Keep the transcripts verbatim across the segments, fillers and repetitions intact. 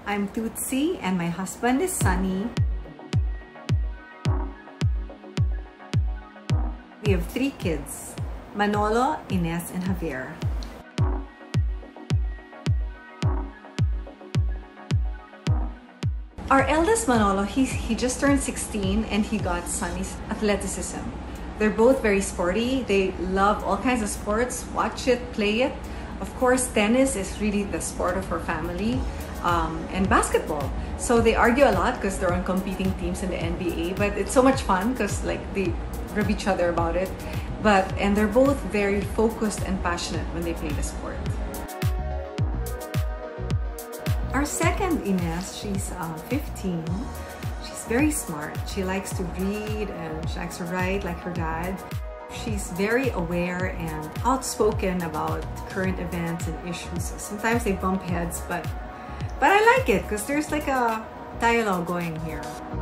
I'm Tootsy and my husband is Sonny. We have three kids, Manolo, Inez, and Javier. Our eldest Manolo, he, he just turned sixteen and he got Sonny's athleticism. They're both very sporty. They love all kinds of sports, watch it, play it. Of course, tennis is really the sport of our family, um, and basketball. So they argue a lot because they're on competing teams in the N B A, but it's so much fun because like they rib each other about it. But and they're both very focused and passionate when they play the sport. Our second Inez, she's uh, fifteen. She's very smart. She likes to read and she likes to write like her dad. She's very aware and outspoken about current events and issues. Sometimes they bump heads, but but I like it because there's like a dialogue going here.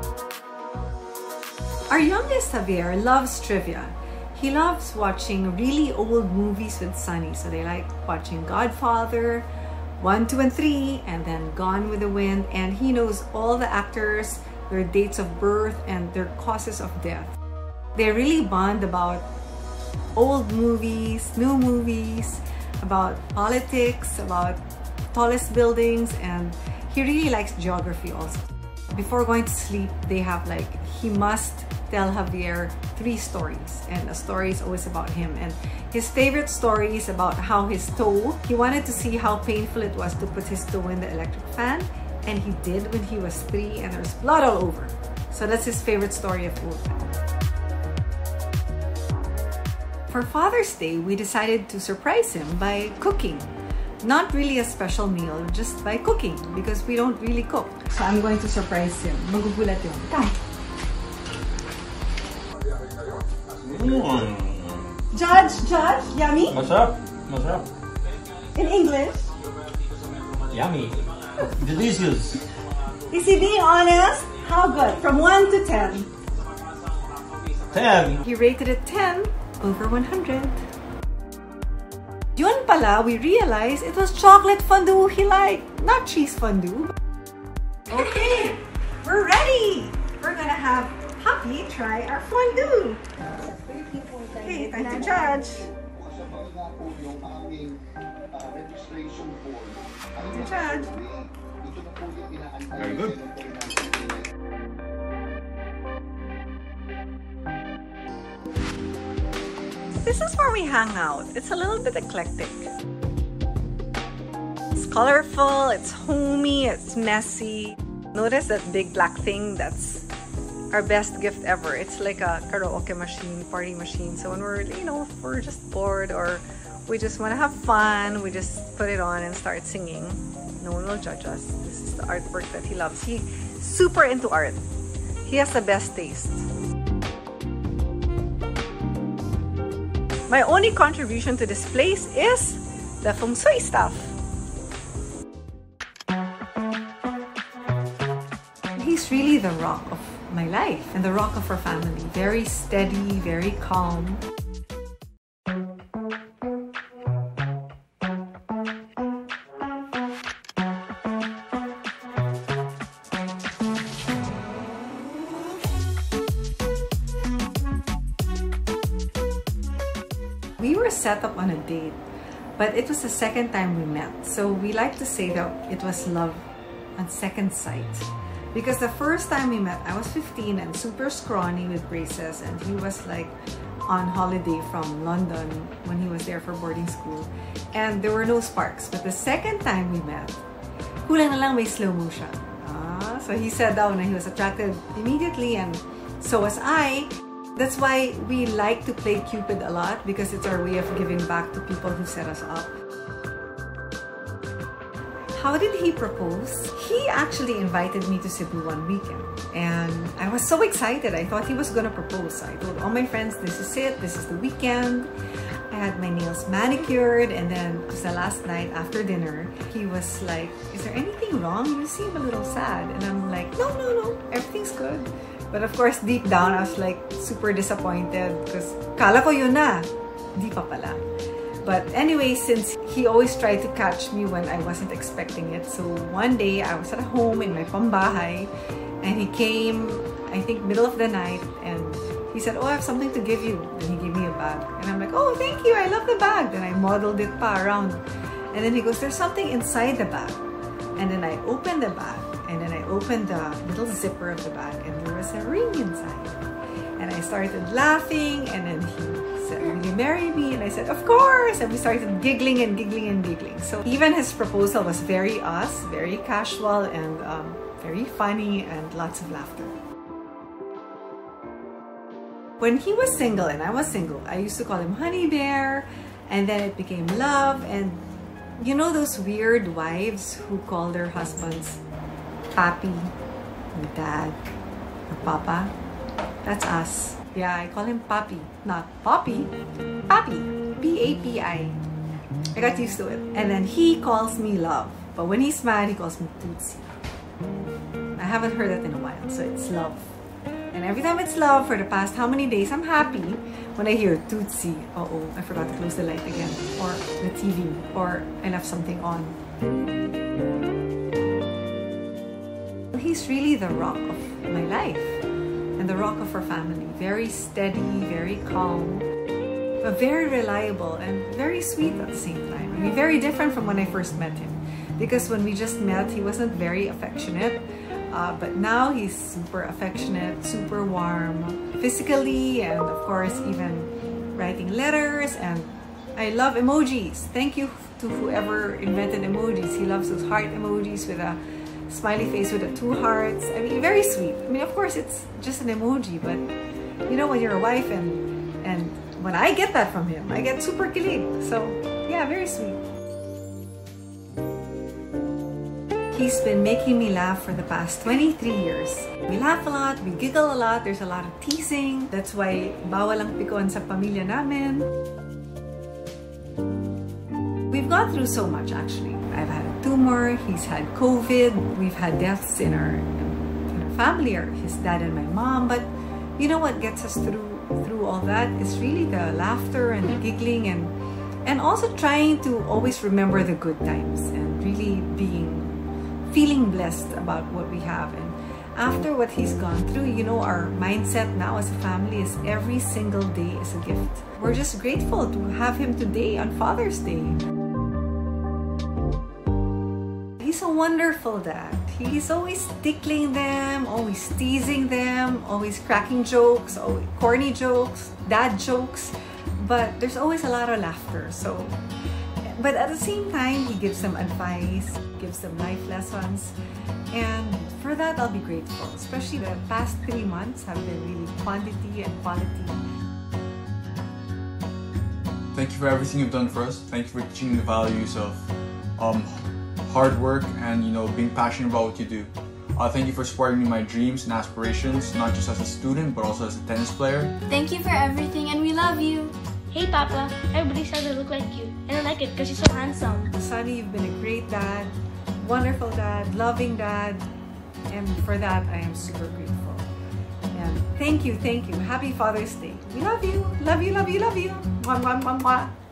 Our youngest Javier loves trivia. He loves watching really old movies with Sonny. So they like watching Godfather, one, two, and three, and then Gone with the Wind. And he knows all the actors, their dates of birth, and their causes of death. They really bond about old movies, new movies, about politics, about tallest buildings, and he really likes geography also. Before going to sleep, they have like, he must tell Javier three stories, and a story is always about him. And his favorite story is about how his toe, he wanted to see how painful it was to put his toe in the electric fan, and he did when he was three, and there's blood all over. So that's his favorite story of all time. For Father's Day, we decided to surprise him by cooking. Not really a special meal, just by cooking, because we don't really cook. So I'm going to surprise him. Magugulat yun. Come. Mm. Judge, Judge, yummy? Masarap, masarap. In English? Yummy. Delicious. Is he being honest? How good? From one to ten? ten. He rated it ten over one hundred. Yun pala, we realized it was chocolate fondue he liked, not cheese fondue. Okay, we're ready. We're gonna have Happy try our fondue. Okay, time to judge. Time to judge. Very good. This is where we hang out. It's a little bit eclectic. It's colorful, it's homey, it's messy. Notice that big black thing? That's our best gift ever. It's like a karaoke machine, party machine. So when we're, you know, if we're just bored or we just want to have fun, we just put it on and start singing. No one will judge us. This is the artwork that he loves. He's super into art. He has the best taste. My only contribution to this place is the feng shui stuff. He's really the rock of my life and the rock of our family. Very steady, very calm. We were set up on a date, but it was the second time we met. So we like to say that it was love on second sight. Because the first time we met, I was fifteen and super scrawny with braces, and he was like on holiday from London when he was there for boarding school. And there were no sparks. But the second time we met, kulang na lang may slow-mo siya. Ah, so he said down and he was attracted immediately, and so was I. That's why we like to play Cupid a lot, because it's our way of giving back to people who set us up. How did he propose? He actually invited me to Cebu one weekend, and I was so excited. I thought he was gonna propose. I told all my friends, this is it, this is the weekend. I had my nails manicured, and then it was the last night after dinner, he was like, is there anything wrong? You seem a little sad. And I'm like, no, no, no, everything's good. But of course, deep down, I was like super disappointed because kala ko yun na. Di pa pala. But anyway, since he always tried to catch me when I wasn't expecting it, so one day I was at home in my pambahay, and he came, I think, middle of the night, and he said, "Oh, I have something to give you." And he gave me a bag, and I'm like, "Oh, thank you, I love the bag." Then I modeled it pa around, and then he goes, "There's something inside the bag." And then I opened the bag, and then I opened the little zipper of the bag, and there was a ring inside. And I started laughing, and then he said, "Will you marry me?" And I said, "Of course!" And we started giggling and giggling and giggling. So even his proposal was very us, very casual, and um, very funny, and lots of laughter. When he was single and I was single, I used to call him Honey Bear, and then it became love. And you know those weird wives who call their husbands Papi, or Dad, or Papa? That's us. Yeah, I call him Papi, not Poppy. Papi, P A P I. I got used to it. And then he calls me love, but when he's mad, he calls me Tootsy. I haven't heard that in a while, so it's love. And every time it's love, for the past how many days, I'm happy when I hear Tootsy. Uh-oh, I forgot to close the light again. Or the T V. Or I left something on. He's really the rock of my life. And the rock of our family. Very steady, very calm. But very reliable and very sweet at the same time. I mean, very different from when I first met him. Because when we just met, he wasn't very affectionate. Uh, but now he's super affectionate, super warm, physically, and of course even writing letters. And I love emojis. Thank you to whoever invented emojis. He loves those heart emojis with a smiley face with the two hearts. I mean, very sweet. I mean, of course it's just an emoji, but you know, when you're a wife, and and when I get that from him, I get super kilig. So yeah, very sweet. He's been making me laugh for the past twenty-three years. We laugh a lot, we giggle a lot, there's a lot of teasing. That's why bawal ang pikon sa pamilya namin. We've gone through so much actually. I've had a tumor, he's had COVID, we've had deaths in our, in our family, or his dad and my mom. But you know what gets us through through all that is really the laughter and the giggling, and and also trying to always remember the good times and really being feeling blessed about what we have. And after what he's gone through, you know, our mindset now as a family is every single day is a gift. We're just grateful to have him today on Father's Day. He's a wonderful dad. He's always tickling them, always teasing them, always cracking jokes, always corny jokes, dad jokes, but there's always a lot of laughter. So but at the same time, he gives them advice, gives them life lessons, and for that I'll be grateful. Especially the past three months have been really quantity and quality. Thank you for everything you've done for us. Thank you for teaching the values of um, hard work and, you know, being passionate about what you do. Uh, thank you for supporting me in my dreams and aspirations, not just as a student, but also as a tennis player. Thank you for everything, and we love you. Hey Papa, everybody says I look like you, and I like it because you're so handsome. Sonny, you've been a great dad, wonderful dad, loving dad, and for that I am super grateful. And thank you, thank you. Happy Father's Day. We love you, love you, love you, love you. Mwah, mwah, mwah, mwah.